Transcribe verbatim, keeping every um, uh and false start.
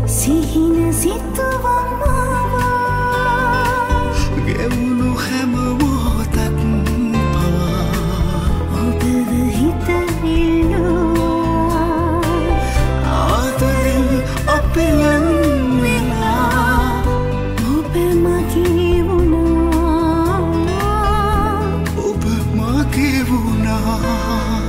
සිහින සිතුවම් ආවා ගෙවුණු හැම මොහොතක් පවා ඔබව හිත ඉල්ලුවා ආදරෙන් අපි ලං වෙලා ඔබ මගේ වුණා ඔබ මගේ වුණා